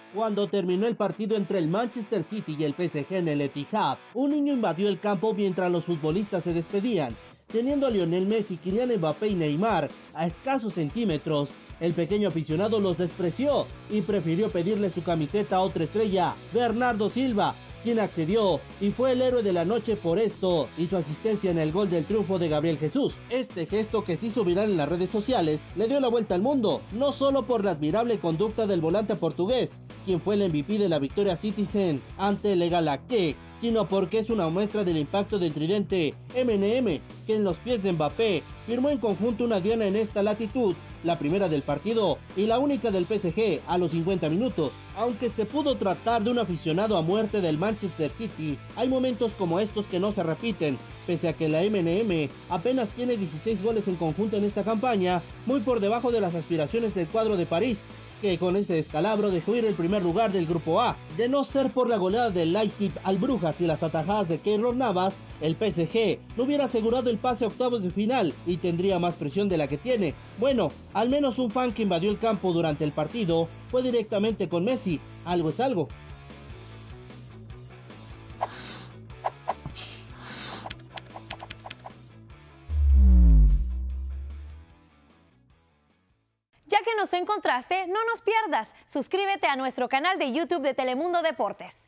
Cuando terminó el partido entre el Manchester City y el PSG en el Etihad, un niño invadió el campo mientras los futbolistas se despedían, teniendo a Lionel Messi, Kylian Mbappé y Neymar a escasos centímetros. El pequeño aficionado los despreció y prefirió pedirle su camiseta a otra estrella, Bernardo Silva, quien accedió y fue el héroe de la noche por esto y su asistencia en el gol del triunfo de Gabriel Jesús. Este gesto, que se hizo viral en las redes sociales, le dio la vuelta al mundo, no solo por la admirable conducta del volante portugués, quien fue el MVP de la victoria Citizen ante el Galactic, sino porque es una muestra del impacto del tridente MNM, que en los pies de Mbappé firmó en conjunto una diana en esta latitud, la primera del partido y la única del PSG a los 50 minutos. Aunque se pudo tratar de un aficionado a muerte del Manchester City, hay momentos como estos que no se repiten, pese a que la MNM apenas tiene 16 goles en conjunto en esta campaña, muy por debajo de las aspiraciones del cuadro de París, que con ese descalabro dejó ir el primer lugar del grupo A. De no ser por la goleada del Leipzig al Brujas y las atajadas de Keylor Navas, el PSG no hubiera asegurado el pase a octavos de final y tendría más presión de la que tiene. Bueno, al menos un fan que invadió el campo durante el partido fue directamente con Messi. Algo es algo. Ya que nos encontraste, no nos pierdas. Suscríbete a nuestro canal de YouTube de Telemundo Deportes.